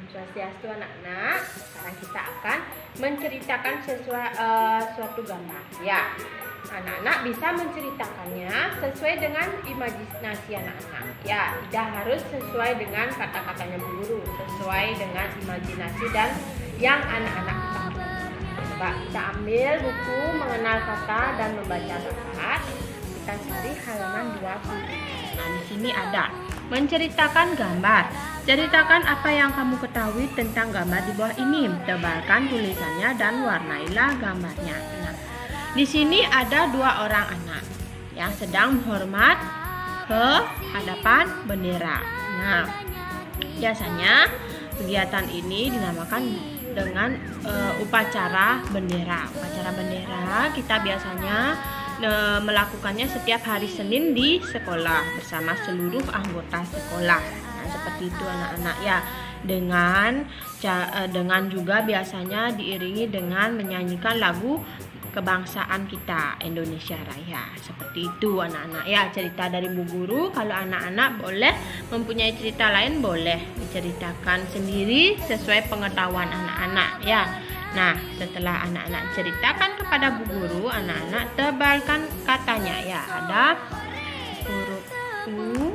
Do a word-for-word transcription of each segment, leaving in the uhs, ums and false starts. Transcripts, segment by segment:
Om Swastiastu anak-anak. Sekarang kita akan menceritakan sesuai uh, suatu gambar. Ya, anak-anak bisa menceritakannya sesuai dengan imajinasi anak-anak. Ya, tidak harus sesuai dengan kata-katanya Bu Guru, sesuai dengan imajinasi dan yang anak-anak kita miliki. Coba kita ambil buku mengenal kata dan membaca kata. Kita cari halaman dua puluh. Nah, di sini ada menceritakan gambar. Ceritakan apa yang kamu ketahui tentang gambar di bawah ini. Tebalkan tulisannya dan warnailah gambarnya. Nah, di sini ada dua orang anak yang sedang menghormat ke hadapan bendera. Nah, biasanya kegiatan ini dinamakan dengan uh, upacara bendera. Upacara bendera kita biasanya uh, melakukannya setiap hari Senin di sekolah bersama seluruh anggota sekolah. Nah, seperti itu anak-anak ya. Dengan uh, dengan juga biasanya diiringi dengan menyanyikan lagu kebangsaan kita, Indonesia Raya. Seperti itu anak-anak ya, cerita dari Bu Guru. Kalau anak-anak boleh mempunyai cerita lain, boleh diceritakan sendiri sesuai pengetahuan anak-anak ya. Nah, setelah anak-anak ceritakan kepada Bu Guru, anak-anak tebalkan katanya ya. Ada huruf U,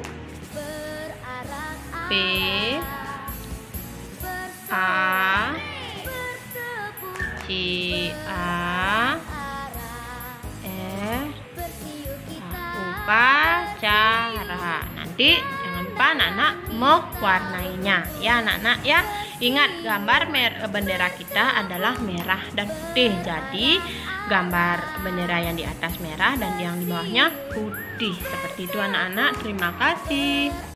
P, A, C, A, upacara. Nanti jangan lupa anak-anak mewarnainya ya anak-anak ya. Ingat, gambar bendera kita adalah merah dan putih. Jadi gambar bendera yang di atas merah dan yang di bawahnya putih. Seperti itu anak-anak. Terima kasih.